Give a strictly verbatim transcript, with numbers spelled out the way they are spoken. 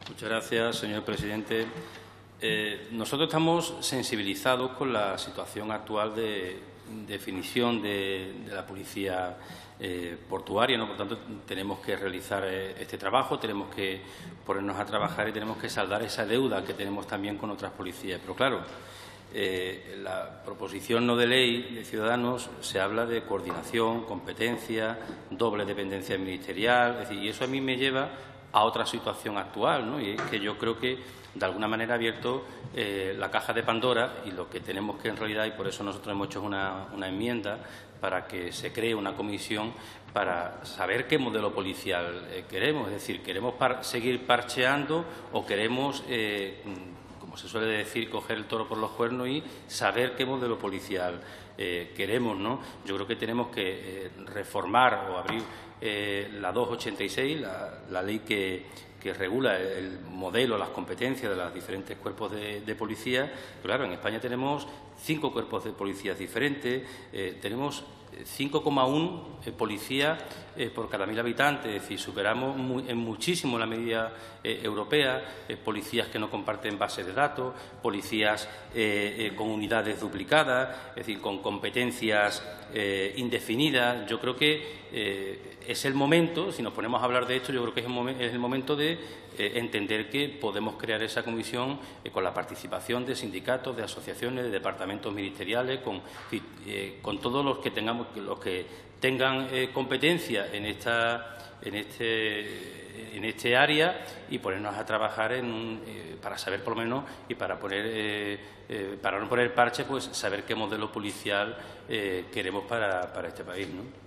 Muchas gracias, señor presidente. Eh, nosotros estamos sensibilizados con la situación actual de definición de, de la policía eh, portuaria, ¿no? Por tanto, tenemos que realizar eh, este trabajo, tenemos que ponernos a trabajar y tenemos que saldar esa deuda que tenemos también con otras policías. Pero claro, eh, la proposición no de ley de Ciudadanos se habla de coordinación, competencia, doble dependencia ministerial, es decir, y eso a mí me lleva a otra situación actual, ¿no? Y es que yo creo que de alguna manera ha abierto eh, la caja de Pandora, y lo que tenemos que en realidad, y por eso nosotros hemos hecho una, una enmienda para que se cree una comisión para saber qué modelo policial eh, queremos, es decir, queremos par seguir parcheando o queremos, eh, como se suele decir, coger el toro por los cuernos y saber qué modelo policial eh, queremos, ¿no? Yo creo que tenemos que eh, reformar o abrir eh, la doscientos ochenta y seis, la, la ley que, que regula el modelo, las competencias de los diferentes cuerpos de, de policía. Pero claro, en España tenemos cinco cuerpos de policías diferentes, eh, tenemos cinco coma uno eh, policías eh, por cada mil habitantes, es decir, superamos muy, en muchísimo la media eh, europea, eh, policías que no comparten bases de datos, policías eh, eh, con unidades duplicadas, es decir, con competencias eh, indefinidas. Yo creo que eh, es el momento, si nos ponemos a hablar de esto, yo creo que es el, momen es el momento de eh, entender que podemos crear esa comisión eh, con la participación de sindicatos, de asociaciones, de departamentos ministeriales, con, eh, con todos los que tengamos, los que tengan eh, competencia en esta, en este, en este área, y ponernos a trabajar en un, eh, para saber por lo menos y para poner eh, eh, para no poner parche, pues saber qué modelo policial eh, queremos para, para este país, ¿no?